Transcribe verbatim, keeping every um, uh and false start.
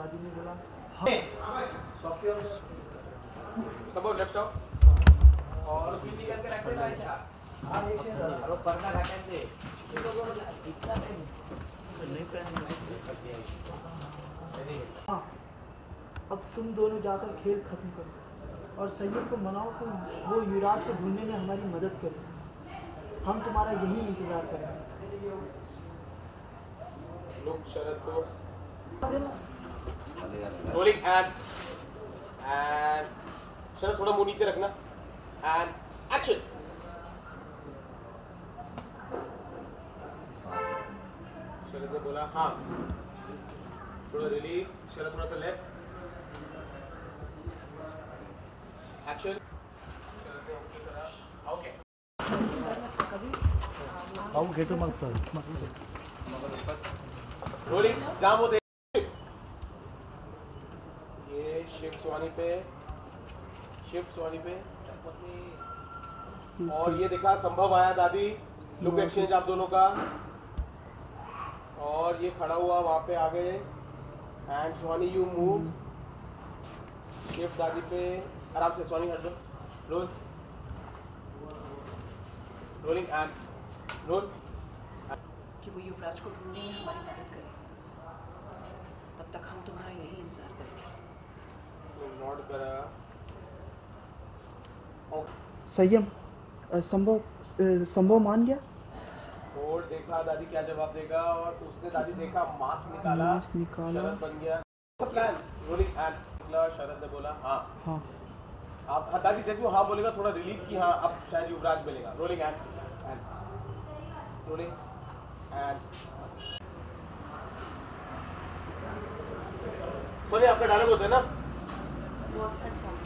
दादी ने बोला सब लेफ्ट आओ और पीछे करके रख दे भाई साहब। हां ये से और पर्दा ढका दे इतना नहीं पहनना। हाँ, अब तुम दोनों जाकर खेल खत्म करो और संयम को मनाओ कि वो युवराज को ढूंढने में हमारी मदद करे। हम तुम्हारा यही इंतजार करेंगे। लोग शरद को रोलिंग एंड एंड शरद थोड़ा मुंह नीचे रखना एंड एक्शन। शरद ने बोला हाँ, थोड़ा रिलीफ। शरद थोड़ा सा लेफ्ट एक्शन। शरद ने ओके करा ओके आओ गेटो मत कर रोलिंग जहाँ वो देख ये शिफ्ट स्वानी पे शिफ्ट स्वानी पे और ये देखा संभव आया दादी लुक एक्सचेंज आप दोनों का और ये खड़ा हुआ वहाँ पे आगे एंड स्वानी यू मूव शिफ्ट दादी पे आराम से स्वानी हट जाओ रोल रोलिंग एंड रोल कि वो युवराज को ढूंढने में हमारी मदद करे। तब तक हम तुम्हारा यही इंतजार करेंगे। नॉट करा संयम संभव संभव मान गया। और देखा दादी क्या जवाब देगा और उसने दादी देखा मास्क निकाला मास्क निकाला शरद बन गया प्लान रोलिंग एंड शरद ने बोला हाँ हाँ आप दादी जैसे वो हाँ बोलेगा थोड़ा रिलीफ की हाँ अब शायद युवराज मिलेगा। Rolling and and rolling and सोनी आपका डायलॉग होता है ना वो अच्छा